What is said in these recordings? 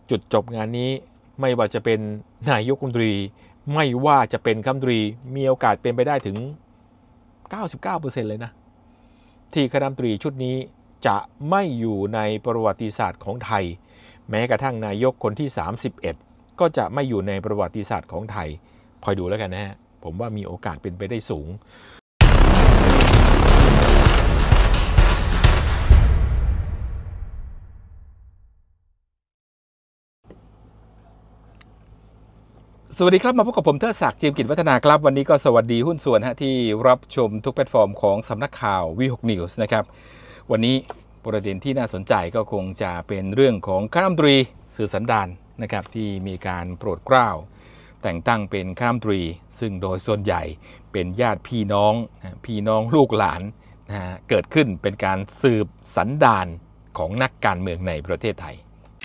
จุดจบงานนี้ไม่ว่าจะเป็นนายกรัฐมนตรีไม่ว่าจะเป็นคณะรัฐมนตรีมีโอกาสเป็นไปได้ถึง 99% เลยนะที่คณะรัฐมนตรีชุดนี้จะไม่อยู่ในประวัติศาสตร์ของไทยแม้กระทั่งนายกคนที่31ก็จะไม่อยู่ในประวัติศาสตร์ของไทยคอยดูแล้วกันนะฮะผมว่ามีโอกาสเป็นไปได้สูงสวัสดีครับมาพบกับผมเทิดศักดิ์ จิมกิจวัฒนาครับวันนี้ก็สวัสดีหุ้นส่วนที่รับชมทุกแพลตฟอร์มของสำนักข่าว V6 News นะครับวันนี้ประเด็นที่น่าสนใจก็คงจะเป็นเรื่องของคณะรัฐมนตรีสื่อสันดานนะครับที่มีการโปรดเกล้าแต่งตั้งเป็นคณะรัฐมนตรีซึ่งโดยส่วนใหญ่เป็นญาติพี่น้องลูกหลานเกิดขึ้นเป็นการสืบสันดานของนักการเมืองในประเทศไทย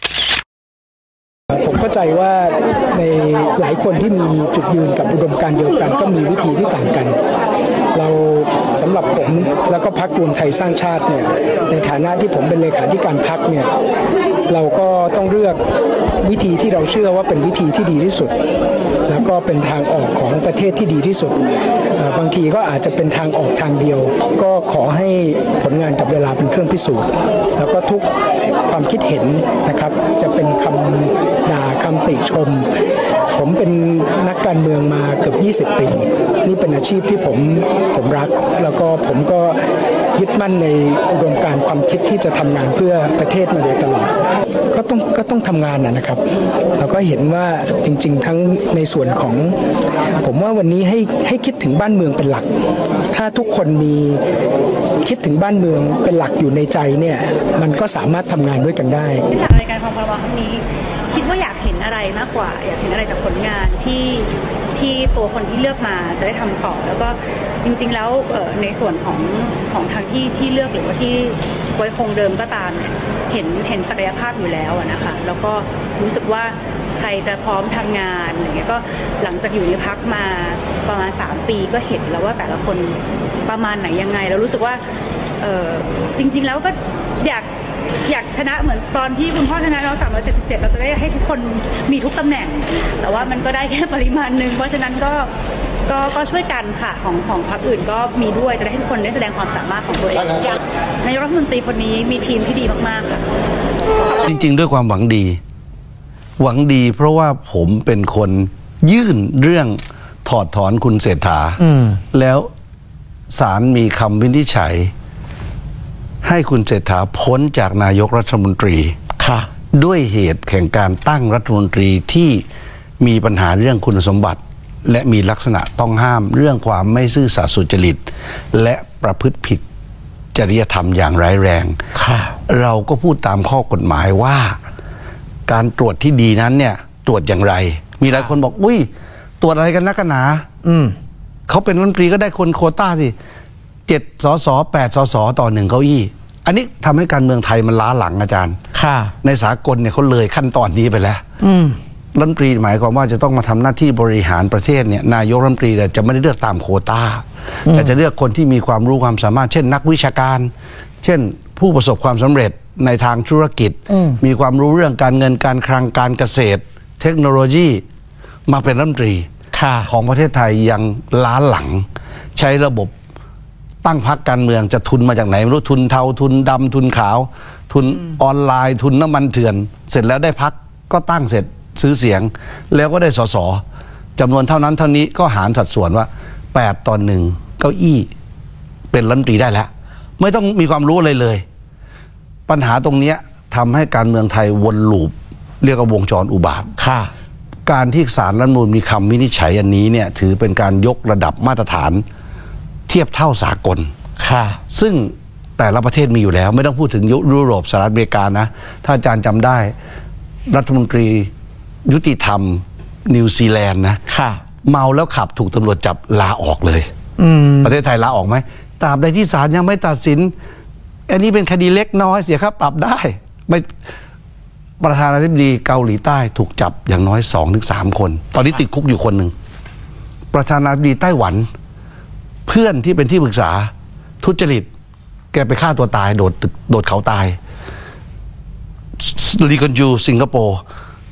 ผมเข้าใจว่าในหลายคนที่มีจุดยืนกับอุดมการณ์เดียวกันก็มีวิธีที่ต่างกันเราสำหรับผมแล้วก็พรรครวมไทยสร้างชาติเนี่ยในฐานะที่ผมเป็นเลขาธิการพรรคเนี่ยเราก็ต้องเลือกวิธีที่เราเชื่อว่าเป็นวิธีที่ดีที่สุดแล้วก็เป็นทางออกของประเทศที่ดีที่สุดบางทีก็อาจจะเป็นทางออกทางเดียวก็ขอให้ผลงานกับเวลาเป็นเครื่องพิสูจน์แล้วก็ทุกความคิดเห็นนะครับจะเป็นคำด่าคำติชมผมเป็นนักการเมืองมาเกือบ20 ปีนี่เป็นอาชีพที่ผมรักแล้วก็ผมก็ยึดมั่นในอุดมการณ์ความคิดที่จะทำงานเพื่อประเทศมาโดยตลอดก็ต้องทำงานนะครับเราก็เห็นว่าจริงๆทั้งในส่วนของผมว่าวันนี้ให้คิดถึงบ้านเมืองเป็นหลักถ้าทุกคนมีคิดถึงบ้านเมืองเป็นหลักอยู่ในใจเนี่ยมันก็สามารถทำงานด้วยกันได้ในการทำพรบครั้งนี้คิดว่าอยากเห็นอะไรมากกว่าอยากเห็นอะไรจากผลงานที่ตัวคนที่เลือกมาจะได้ทำต่อแล้วก็จริงๆแล้วในส่วนของทางที่เลือกหรือว่าที่ไว้คงเดิมก็ตามเห็นศักยภาพอยู่แล้วนะคะแล้วก็รู้สึกว่าใครจะพร้อมทำงานอะไรเงี้ยก็หลังจากอยู่ในพรรคมาประมาณ3 ปีก็เห็นแล้วว่าแต่ละคนประมาณไหนยังไงแล้วรู้สึกว่าจริงๆแล้วก็อยากชนะเหมือนตอนที่คุณพ่อชนะเรา377เราจะได้ให้ทุกคนมีทุกตำแหน่งแต่ว่ามันก็ได้แค่ปริมาณนึงเพราะฉะนั้นก็ช่วยกันค่ะของพรรคอื่นก็มีด้วยจะได้ให้ทุกคนได้แสดงความสามารถของตัวเองนายกรัฐมนตรีคนนี้มีทีมที่ดีมากๆค่ะจริงๆด้วยความหวังดีเพราะว่าผมเป็นคนยื่นเรื่องถอดถอนคุณเศรษฐาแล้วศาลมีคำวินิจฉัยให้คุณเศรษฐาพ้นจากนายกรัฐมนตรีด้วยเหตุแห่งการตั้งรัฐมนตรีที่มีปัญหาเรื่องคุณสมบัติและมีลักษณะต้องห้ามเรื่องความไม่ซื่อสัตย์สุจริตและประพฤติผิดจริยธรรมอย่างร้ายแรงเราก็พูดตามข้อกฎหมายว่าการตรวจที่ดีนั้นเนี่ยตรวจอย่างไรมีหลายคนบอกอุ้ยตรวจอะไรกันนักหนาเขาเป็นรัฐมนตรีก็ได้คนโควต้าสิ7 สส 8 สสต่อ1 เก้าอี้อันนี้ทำให้การเมืองไทยมันล้าหลังอาจารย์ในสากลเนี่ยเขาเลยขั้นตอนนี้ไปแล้วรัฐมนตรีหมายความว่าจะต้องมาทำหน้าที่บริหารประเทศเนี่ยนายกรัฐมนตรีจะไม่ได้เลือกตามโควต้าแต่จะเลือกคนที่มีความรู้ความสามารถเช่นนักวิชาการเช่นผู้ประสบความสำเร็จในทางธุรกิจมีความรู้เรื่องการเงินการคลังการเกษตรเทคโนโลยีมาเป็นรัฐมนตรีของประเทศไทยยังล้าหลังใช้ระบบตั้งพรรคการเมืองจะทุนมาจากไหนไม่รู้ทุนเทาทุนดำทุนขาวทุนออนไลน์ทุนน้ำมันเถื่อนเสร็จแล้วได้พรรคก็ตั้งเสร็จซื้อเสียงแล้วก็ได้สสจำนวนเท่านั้นเท่านี้ก็หารสัดส่วนว่า8 ต่อ 1 เก้าอี้เป็นรัฐมนตรีได้แล้วไม่ต้องมีความรู้อะไรเลยปัญหาตรงนี้ทำให้การเมืองไทยวนลูปเรียกว่าวงจรอุบาทการที่ศาลรัฐธรรมนูญมีคำวินิจฉัยอันนี้เนี่ยถือเป็นการยกระดับมาตรฐานเทียบเท่าสากลซึ่งแต่ละประเทศมีอยู่แล้วไม่ต้องพูดถึงยุโรปสหรัฐอเมริกานะถ้าอาจารย์จำได้รัฐมนตรียุติธรรมนิวซีแลนด์นะเมาแล้วขับถูกตำรวจจับลาออกเลยประเทศไทยลาออกไหมตราบใดที่ศาลยังไม่ตัดสินอันนี้เป็นคดีเล็กน้อยเสียค่าปรับได้ไม่ประธานาธิบดีเกาหลีใต้ถูกจับอย่างน้อย 2-3 คนตอนนี้ติดคุกอยู่คนหนึ่งประธานาธิบดีไต้หวันเพื่อนที่เป็นที่ปรึกษาทุจริตแกไปฆ่าตัวตายโดดเขาตายลีกอนยูสิงคโปร์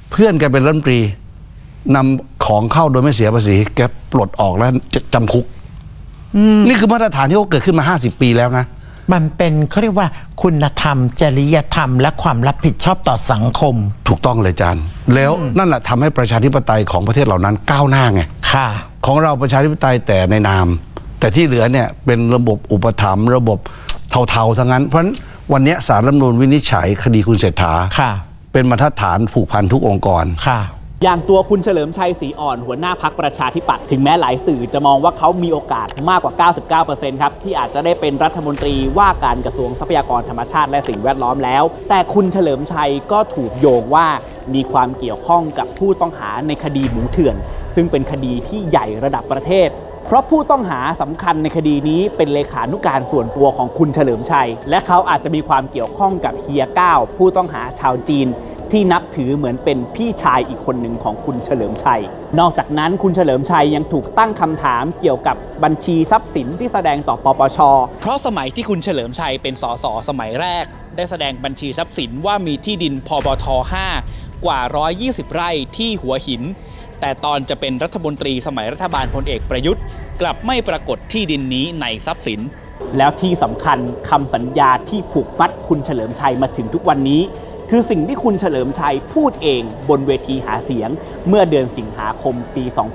เพื่อนแกเป็นรัฐมนตรีนำของเข้าโดยไม่เสียภาษีแกปลดออกแล้วจำคุกนี่คือมาตรฐานที่เขาเกิดขึ้นมา50 ปีแล้วนะมันเป็นเขาเรียกว่าคุณธรรมจริยธรรมและความรับผิดชอบต่อสังคมถูกต้องเลยอาจารย์แล้วนั่นแหละทำให้ประชาธิปไตยของประเทศเหล่านั้นก้าวหน้าไงค่ะของเราประชาธิปไตยแต่ในนามแต่ที่เหลือเนี่ยเป็นระบบอุปถัมภ์ระบบเทาๆทั้งนั้นเพราะฉะนั้นวันนี้ศาลรัฐธรรมนูญวินิจฉัยคดีคุณเศรษฐาเป็นบรรทัดฐานผูกพันทุกองค์กรอย่างตัวคุณเฉลิมชัยศรีอ่อนหัวหน้าพรรคประชาธิปัตย์ถึงแม้หลายสื่อจะมองว่าเขามีโอกาสมากกว่า 99% ครับที่อาจจะได้เป็นรัฐมนตรีว่าการกระทรวงทรัพยากรธรรมชาติและสิ่งแวดล้อมแล้วแต่คุณเฉลิมชัยก็ถูกโยงว่ามีความเกี่ยวข้องกับผู้ต้องหาในคดีหมูเถื่อนซึ่งเป็นคดีที่ใหญ่ระดับประเทศเพราะผู้ต้องหาสำคัญในคดีนี้เป็นเลขานุการส่วนตัวของคุณเฉลิมชัยและเขาอาจจะมีความเกี่ยวข้องกับเฮียก้าวผู้ต้องหาชาวจีนที่นับถือเหมือนเป็นพี่ชายอีกคนหนึ่งของคุณเฉลิมชัยนอกจากนั้นคุณเฉลิมชัยยังถูกตั้งคำถามเกี่ยวกับบัญชีทรัพย์สินที่แสดงต่อปปช.เพราะสมัยที่คุณเฉลิมชัยเป็นสสสมัยแรกได้แสดงบัญชีทรัพย์สินว่ามีที่ดินพบท5กว่า120 ไร่ที่หัวหินแต่ตอนจะเป็นรัฐมนตรีสมัยรัฐบาลพลเอกประยุทธ์กลับไม่ปรากฏที่ดินนี้ในทรัพย์สินแล้วที่สำคัญคำสัญญาที่ผูกมัดคุณเฉลิมชัยมาถึงทุกวันนี้คือสิ่งที่คุณเฉลิมชัยพูดเองบนเวทีหาเสียงเมื่อเดือนสิงหาคมปี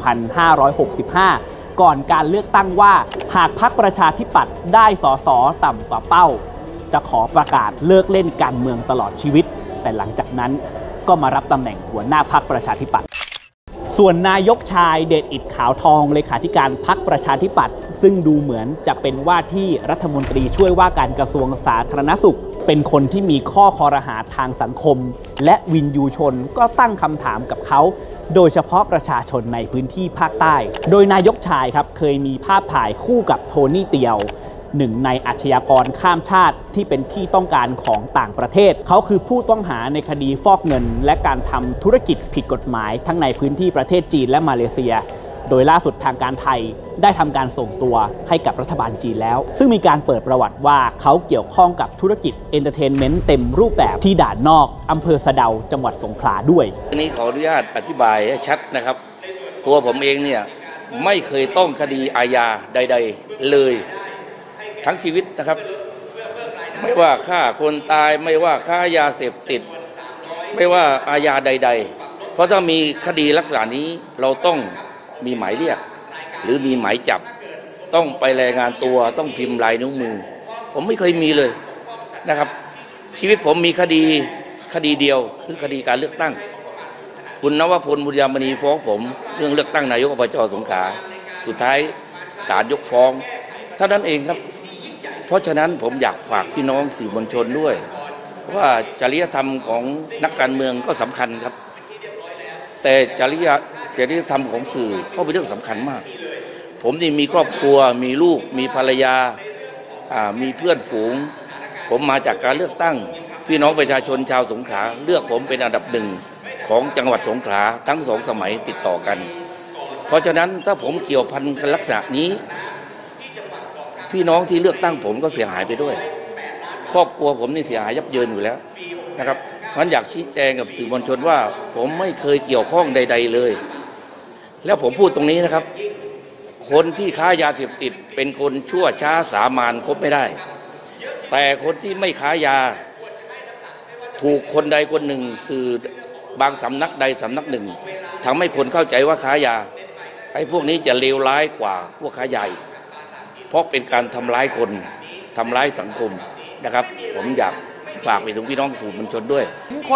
2565 ก่อนการเลือกตั้งว่าหากพรรคประชาธิปัตย์ได้ส.ส.ต่ำกว่าเป้าจะขอประกาศเลิกเล่นการเมืองตลอดชีวิตแต่หลังจากนั้นก็มารับตำแหน่งหัวหน้าพรรคประชาธิปัตย์ส่วนนายกชายเดชอิฐขาวทองเลขาธิการพรรคประชาธิปัตย์ซึ่งดูเหมือนจะเป็นว่าที่รัฐมนตรีช่วยว่าการกระทรวงสาธารณสุขเป็นคนที่มีข้อคอรหาทางสังคมและวินยูชนก็ตั้งคำถามกับเขาโดยเฉพาะประชาชนในพื้นที่ภาคใต้โดยนายกชายครับเคยมีภาพถ่ายคู่กับโทนี่เตียวหนึ่งในอาชญากรข้ามชาติที่เป็นที่ต้องการของต่างประเทศเขาคือผู้ต้องหาในคดีฟอกเงินและการทำธุรกิจผิดกฎหมายทั้งในพื้นที่ประเทศจีนและมาเลเซียโดยล่าสุดทางการไทยได้ทำการส่งตัวให้กับรัฐบาลจีนแล้วซึ่งมีการเปิดประวัติว่าเขาเกี่ยวข้องกับธุรกิจเอนเตอร์เทนเมนต์เต็มรูปแบบที่ด่านนอกอำเภอสะเดาจังหวัดสงขลาด้วยอันนี้ขออนุญาตอธิบายให้ชัดนะครับตัวผมเองเนี่ยไม่เคยต้องคดีอาญาใดๆเลยทั้งชีวิตนะครับไม่ว่าฆ่าคนตายไม่ว่าค้ายาเสพติดไม่ว่าอาญาใดๆเพราะถ้ามีคดีลักษณะนี้เราต้องมีหมายเรียกหรือมีหมายจับต้องไปรายงานตัวต้องพิมพ์ลายนิ้วมือผมไม่เคยมีเลยนะครับชีวิตผมมีคดีเดียวคือคดีการเลือกตั้งคุณนวพล บุญยมณีฟ้องผมเรื่องเลือกตั้งนายกอบจ.สงขลาสุดท้ายศาลยกฟ้องเท่านั้นเองครับเพราะฉะนั้นผมอยากฝากพี่น้องสื่อมวลชนด้วยว่าจริยธรรมของนักการเมืองก็สำคัญครับแต่จริยธรรมของสื่อก็เป็นเรื่องสำคัญมากผมนี่มีครอบครัวมีลูกมีภรรยามีเพื่อนฝูงผมมาจากการเลือกตั้งพี่น้องประชาชนชาวสงขลาเลือกผมเป็นอันดับหนึ่งของจังหวัดสงขลาทั้ง2 สมัยติดต่อกันเพราะฉะนั้นถ้าผมเกี่ยวพันกับลักษณะนี้พี่น้องที่เลือกตั้งผมก็เสียหายไปด้วยครอบครัวผมนี่เสียหายยับเยินอยู่แล้วนะครับเพราะฉะนั้นอยากชี้แจงกับสื่อมวลชนว่าผมไม่เคยเกี่ยวข้องใดๆเลยแล้วผมพูดตรงนี้นะครับคนที่ค้ายาเสพติดเป็นคนชั่วช้าสามัญคบไม่ได้แต่คนที่ไม่ค้ายาถูกคนใดคนหนึ่งสื่อบางสำนักใดสำนักหนึ่งทำให้คนเข้าใจว่าค้ายาไอ้พวกนี้จะเลวร้ายกว่าพวกค้ายาเพราะเป็นการทำร้ายคนทำร้ายสังคมนะครับผมอยากฝากไปถึงพี่น้องสื่อมวลชนด้วย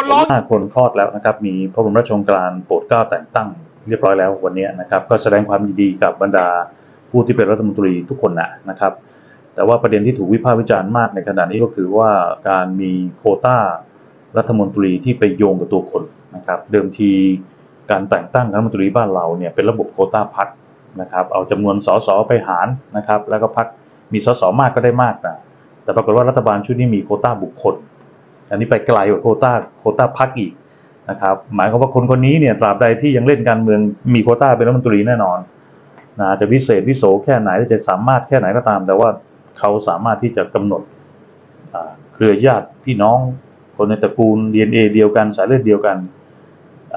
5 คนคลอดแล้วนะครับมีพระบรมราชโองการโปรดเกล้าแต่งตั้งเรียบร้อยแล้ววันนี้นะครับก็แสดงความยินดีกับบรรดาผู้ที่เป็นรัฐมนตรีทุกคนนะครับแต่ว่าประเด็นที่ถูกวิพากษ์วิจารณ์มากในขณะนี้ก็คือว่าการมีโควต้ารัฐมนตรีที่ไปโยงกับตัวคนนะครับเดิมทีการแต่งตั้งรัฐมนตรีบ้านเราเนี่ยเป็นระบบโควต้าพรรคนะครับเอาจำนวนสสไปหารนะครับแล้วก็พรรคมีสสมากก็ได้มากนะแต่ปรากฏว่ารัฐบาลชุดนี้มีโควต้าบุคคลอันนี้ไปไกลกว่าโควต้าพรรคอีกนะครับหมายความว่าคนนี้เนี่ยตราบใดที่ยังเล่นการเมืองมีโควต้าเป็นรัฐมนตรีแน่นอนนะจะวิเศษวิโสแค่ไหนจะสามารถแค่ไหนก็ตามแต่ว่าเขาสามารถที่จะกำหนดเครือญาติพี่น้องคนในตระกูล DNA เดียวกันสายเลือดเดียวกัน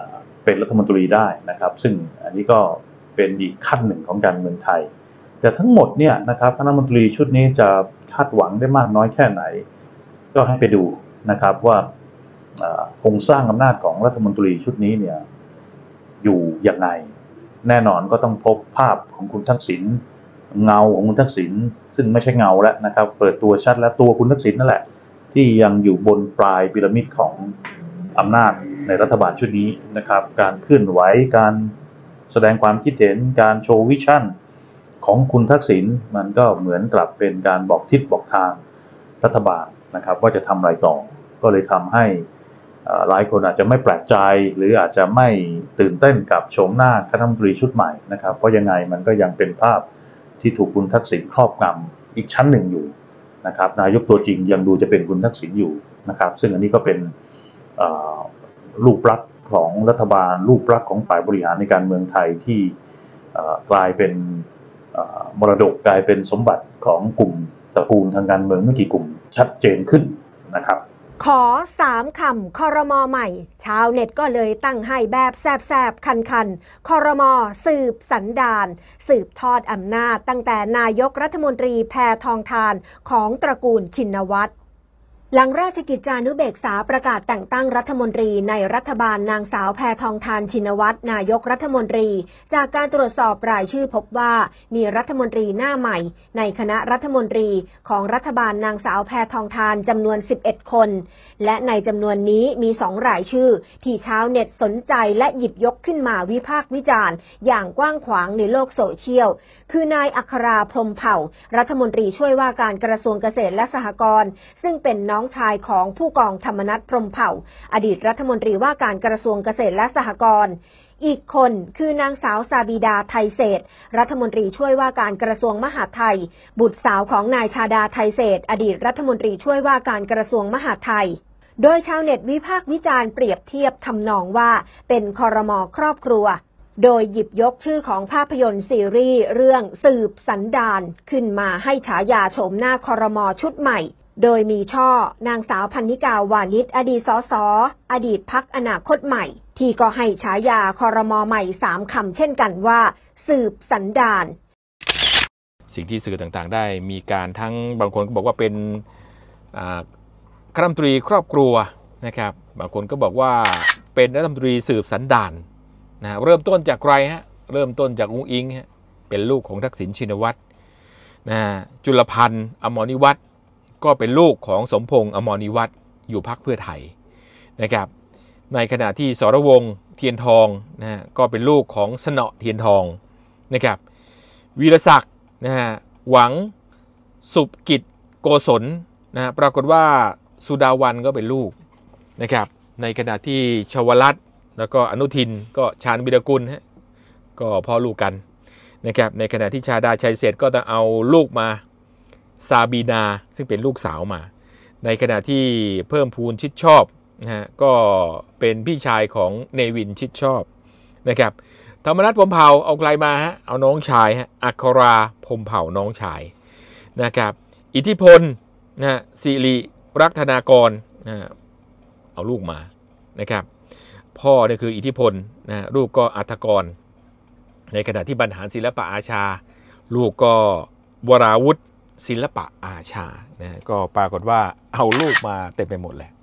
เป็นรัฐมนตรีได้นะครับซึ่งอันนี้ก็เป็นอีกขั้นหนึ่งของการเมืองไทยแต่ทั้งหมดเนี่ยนะครับคณะรัฐมนตรีชุดนี้จะคาดหวังได้มากน้อยแค่ไหนก็ให้ไปดูนะครับว่าโครงสร้างอำนาจของรัฐมนตรีชุดนี้เนี่ยอยู่ยังไงแน่นอนก็ต้องพบภาพของคุณทักษิณเงาของคุณทักษิณซึ่งไม่ใช่เงาแล้วนะครับเปิดตัวชัดแล้วตัวคุณทักษิณนั่นแหละที่ยังอยู่บนปลายพีระมิดของอำนาจในรัฐบาลชุดนี้นะครับการเคลื่อนไหวการแสดงความคิดเห็นการโชว์วิชั่นของคุณทักษิณมันก็เหมือนกับเป็นการบอกทิศบอกทางรัฐบาลนะครับว่าจะทำอะไรต่อก็เลยทำให้หลายคนอาจจะไม่แปลกใจหรืออาจจะไม่ตื่นเต้นกับโฉมหน้าคณะรัฐมนตรีชุดใหม่นะครับเพราะยังไงมันก็ยังเป็นภาพที่ถูกคุณทักษิณครอบงำอีกชั้นหนึ่งอยู่นะครับนายกตัวจริงยังดูจะเป็นคุณทักษิณอยู่นะครับซึ่งอันนี้ก็เป็นรูปลักษณ์ของรัฐบาลรูปลักษณ์ของฝ่ายบริหารในการเมืองไทยที่กลายเป็นมรดกกลายเป็นสมบัติของกลุ่มตระกูลทางการเมืองไม่กี่กลุ่มชัดเจนขึ้นนะครับขอ3 คำครม.ใหม่ชาวเน็ตก็เลยตั้งให้แบบแสบๆคันๆครม.สืบสันดานสืบทอดอำนาจตั้งแต่นายกรัฐมนตรีแพทองธารของตระกูลชินวัตรหลังราชกิจจานุเบกษาประกาศแต่งตั้งรัฐมนตรีในรัฐบาลนางสาวแพทองธารชินวัตรนายกรัฐมนตรีจากการตรวจสอบรายชื่อพบว่ามีรัฐมนตรีหน้าใหม่ในคณะรัฐมนตรีของรัฐบาลนางสาวแพทองธารจำนวน11 คนและในจำนวนนี้มี2 รายชื่อที่ชาวเน็ตสนใจและหยิบยกขึ้นมาวิพากษ์วิจารณ์อย่างกว้างขวางในโลกโซเชียลคือนายอัคราพรหมเผ่ารัฐมนตรีช่วยว่าการกระทรวงเกษตรและสหกรณ์ซึ่งเป็นน้องชายของผู้กองธรรมนัสพรหมเผ่าอดีตรัฐมนตรีว่าการกระทรวงเกษตรและสหกรณ์อีกคนคือนางสาวซาบิดาไทยเศษรัฐมนตรีช่วยว่าการกระทรวงมหาดไทยบุตรสาวของนายชาดาไทยเศษอดีตรัฐมนตรีช่วยว่าการกระทรวงมหาดไทยโดยชาวเน็ตวิพากษ์วิจารณ์เปรียบเทียบทำนองว่าเป็นครม.ครอบครัวโดยหยิบยกชื่อของภาพยนตร์ซีรีส์เรื่องสืบสันดานขึ้นมาให้ฉายาโฉมหน้าครม.ชุดใหม่โดยมีช่อนางสาวพันนิกาวานิชอดีตสสอดีตพรรคอนาคตใหม่ที่ก็ให้ฉายาครม.ใหม่3 คำเช่นกันว่าสืบสันดานสิ่งที่สื่อต่างๆได้มีการทั้งบางคนก็บอกว่าเป็นคณะรัฐมนตรีครอบครัวนะครับบางคนก็บอกว่าเป็นรัฐมนตรีสืบสันดานนะเริ่มต้นจากใครฮะเริ่มต้นจากอุ้งอิงฮะเป็นลูกของทักษิณชินวัตรนะจุลพันธ์อมรนิวัฒน์ก็เป็นลูกของสมพงษ์อมรนิวัฒน์อยู่พรรคเพื่อไทยนะครับในขณะที่สรวงศ์เทียนทองนะก็เป็นลูกของสนอเทียนทองนะครับวีรศักดิ์นะฮะหวังสุภกิจโกศลนะปรากฏว่าสุดาวันก็เป็นลูกนะครับในขณะที่ชวรัตน์แล้วก็อนุทินก็ชาญวิรกุลฮะก็พ่อลูกกันนะครับในขณะที่ชาดาชัยเศรษฐ์ก็ต้องเอาลูกมาซาบีนาซึ่งเป็นลูกสาวมาในขณะที่เพิ่มพูนชิดชอบนะฮะก็เป็นพี่ชายของเนวินชิดชอบนะครับธรรมนัสพรหมเผ่าเอาใครมาฮะเอาน้องชายฮะอัคราพรหมเผ่าน้องชายนะครับอิทธิพลนะสิริรักธนากรนะเอาลูกมานะครับพ่อเนี่ยคืออิทธิพลนะลูกก็อัฐกรในขณะที่บรรหารศิลปะอาชาลูกก็วราวุธศิลปะอาชานะก็ปรากฏว่าเอาลูกมาเต็มไปหมดเลย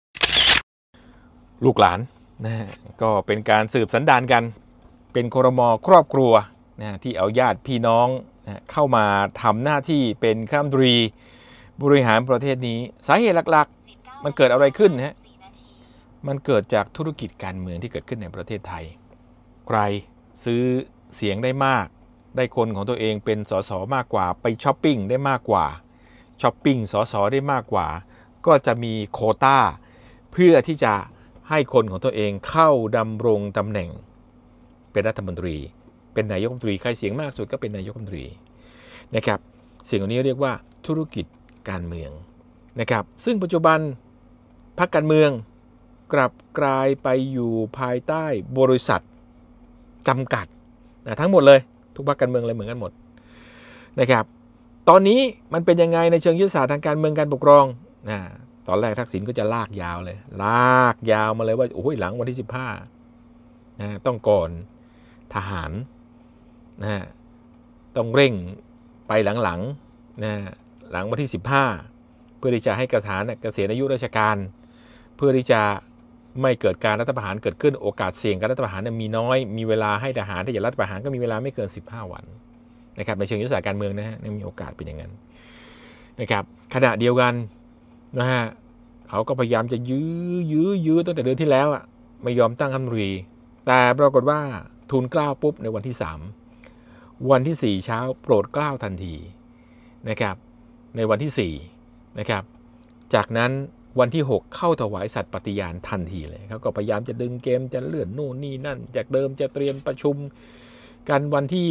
ลูกหลานนะก็เป็นการสืบสันดานกันเป็นครม.ครอบครัวนะที่เอาญาติพี่น้องนะเข้ามาทำหน้าที่เป็นคณะรัฐมนตรีบริหารประเทศนี้สาเหตุหลักๆมันเกิดอะไรขึ้นฮะมันเกิดจากธุรกิจการเมืองที่เกิดขึ้นในประเทศไทยใครซื้อเสียงได้มากได้คนของตัวเองเป็นสสมากกว่าไปช้อปปิ้งได้มากกว่าช้อปปิ้งสสได้มากกว่าก็จะมีโควต้าเพื่อที่จะให้คนของตัวเองเข้าดำรงตำแหน่งเป็นรัฐมนตรีเป็นนายกรัฐมนตรีใครเสียงมากสุดก็เป็นนายกรัฐมนตรีนะครับสิ่งเหล่านี้เรียกว่าธุรกิจการเมืองนะครับซึ่งปัจจุบันพรรคการเมืองกลับกลายไปอยู่ภายใต้บริษัทจำกัดนะทั้งหมดเลยทุกพรรคการเมืองเลยเหมือนกันหมดนะครับตอนนี้มันเป็นยังไงในเชิงยุทธศาสตร์ทางการเมืองการปกครองนะตอนแรกทักษิณก็จะลากยาวเลยลากยาวมาเลยว่าโอ้ยหลังวันที่นะต้องก่อนทหารนะต้องเร่งไปหลังๆนะหลังวันที่15เพื่อที่จะให้ทหารเกษียณอายุราชการเพื่อที่จะไม่เกิดการรัฐประหารเกิดขึ้นโอกาสเสี่ยงการรัฐประหารมีน้อยมีเวลาให้ทหารที่จะรัฐประหารก็มีเวลาไม่เกิน15วันนะครับในเชิงยุทธศาสตร์การเมืองนะฮะมีโอกาสเป็นอย่างนั้นนะครับขณะเดียวกันนะฮะเขาก็พยายามจะยื้อตั้งแต่เดือนที่แล้วไม่ยอมตั้งคณะรัฐมนตรีแต่ปรากฏว่าทูลเกล้าปุ๊บในวันที่3วันที่4เช้าโปรดเกล้าทันทีนะครับในวันที่4นะครับจากนั้นวันที่6เข้าถวายสัตย์ปฏิญาณทันทีเลยเขาก็พยายามจะดึงเกมจะเลื่อนนู่นนี่นั่นจากเดิมจะเตรียมประชุมกันวันที่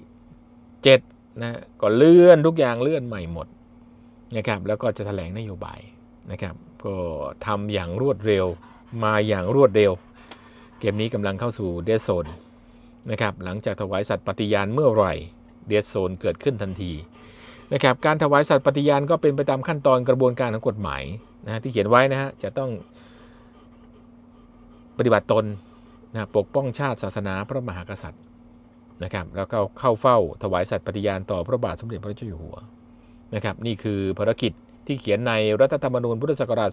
7นะก็เลื่อนทุกอย่างเลื่อนใหม่หมดนะครับแล้วก็จะแถลงนโยบายนะครับก็ทำอย่างรวดเร็วมาอย่างรวดเร็วเกมนี้กำลังเข้าสู่เดดโซนนะครับหลังจากถวายสัตย์ปฏิญาณเมื่อไหร่เดดโซนเกิดขึ้นทันทีนะครับการถวายสัตย์ปฏิญาณก็เป็นไปตามขั้นตอนกระบวนการของกฎหมายนะที่เขียนไว้นะฮะจะต้องปฏิบัติตนนะปกป้องชาติศาสนาพระมหากษัตริย์นะครับแล้วก็เข้าเฝ้าถวายสัตย์ปฏิญาณต่อพระบาทสมเด็จพระเจ้าอยู่หัวนะครับนี่คือภารกิจที่เขียนในรัฐธรรมนูญพุทธศักราช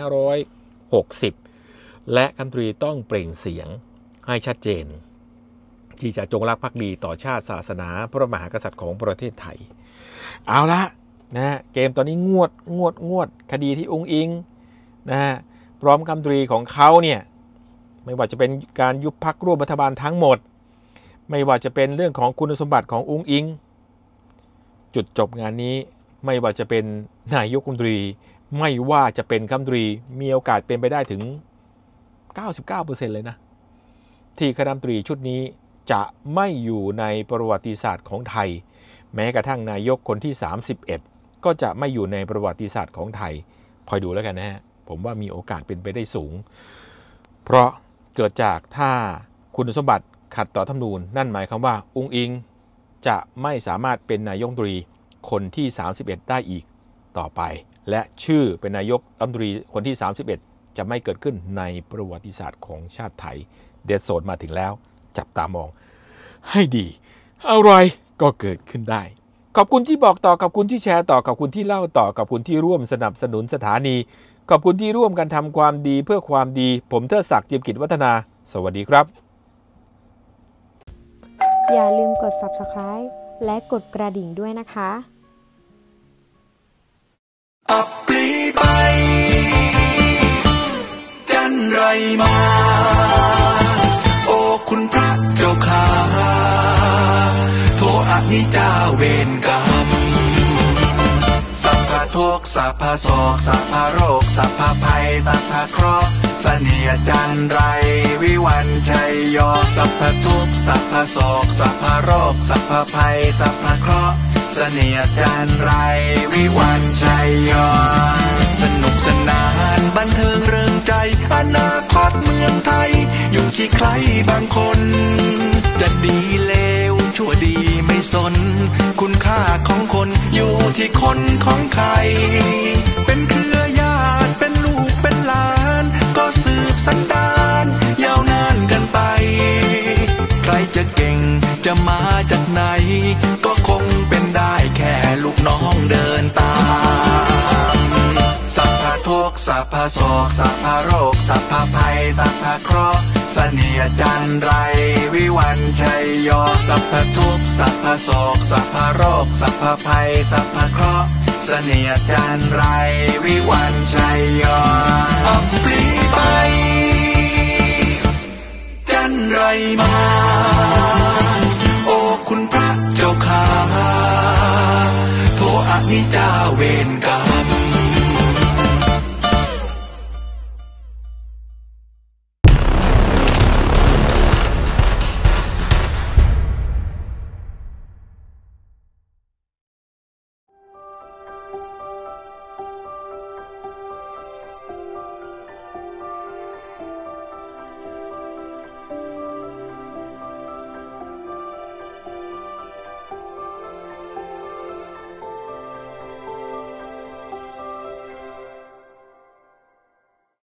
2560 และรัฐมนตรีต้องเปล่งเสียงให้ชัดเจนที่จะจงรักภักดีต่อชาติศาสนาพระมหากษัตริย์ของประเทศไทยเอาละนะเกมตอนนี้งวดคดีที่องค์อิงนะฮะพร้อมรัฐมนตรีของเขาเนี่ยไม่ว่าจะเป็นการยุบพรรคร่วมรัฐบาลทั้งหมดไม่ว่าจะเป็นเรื่องของคุณสมบัติขององค์อิงจุดจบงานนี้ไม่ว่าจะเป็นนายกรัฐมนตรีไม่ว่าจะเป็นรัฐมนตรีมีโอกาสเป็นไปได้ถึง 99% เลยนะที่คณะรัฐมนตรีชุดนี้จะไม่อยู่ในประวัติศาสตร์ของไทยแม้กระทั่งนายกคนที่31ก็จะไม่อยู่ในประวัติศาสตร์ของไทยคอยดูแล้วกันนะฮะผมว่ามีโอกาสเป็นไปได้สูงเพราะเกิดจากถ้าคุณสมบัติขัดต่อรัฐธรรมนูญนั่นหมายความว่าอุ้งอิงจะไม่สามารถเป็นนายกรัฐมนตรีคนที่31ได้อีกต่อไปและชื่อเป็นนายกรัฐมนตรีคนที่31จะไม่เกิดขึ้นในประวัติศาสตร์ของชาติไทยเดดโซนมาถึงแล้วจับตามองให้ดีอะไรก็เกิดขึ้นได้ขอบคุณที่บอกต่อขอบคุณที่แชร์ต่อขอบคุณที่เล่าต่อขอบคุณที่ร่วมสนับสนุนสถานีขอบคุณที่ร่วมกันทำความดีเพื่อความดีผมเทิดศักดิ์ เจียมกิจวัฒนาสวัสดีครับอย่าลืมกด Subscribe และกดกระดิ่งด้วยนะคะอับปลีไปจันไรมาโอ้คุณพระเจ้าข้าโทอนิจจาเวรกรรมสัพพะทุกข์สัพพะโศกสัพพะโรคสัพพะภัยสัพพะเคราะห์เสนียดจันไรวิวันชัยโยสัพพะทุกข์สัพพะโศกสัพพะโรคสัพพะภัยสัพพะเคราะห์เสนียดจันไรวิวันชัยโยสนุกสนานบันเทิงเริงใจอนาคตเมืองไทยอยู่ที่ใครบางคนจะดีเลวชั่วดีไม่สนคุณค่าของคนอยู่ที่คนของใครเป็นเครือญาติเป็นลูกเป็นหลานก็สืบสันดานยาวนานกันไปใครจะเก่งจะมาจากไหนก็คงเป็นได้แค่ลูกน้องเดินตามสัพพะทุกข์สัพพะโศกสัพพะโรคสัพพะภัยสัพพะเคราะห์เสนียดจันไรวิวันชัยโยสัพพะทุกข์สัพพะโศกสัพพะโรคสัพพะภัยสัพพะเคราะห์เสนียดจันไรวิวันชัยโยอับปลีไปจันไรมา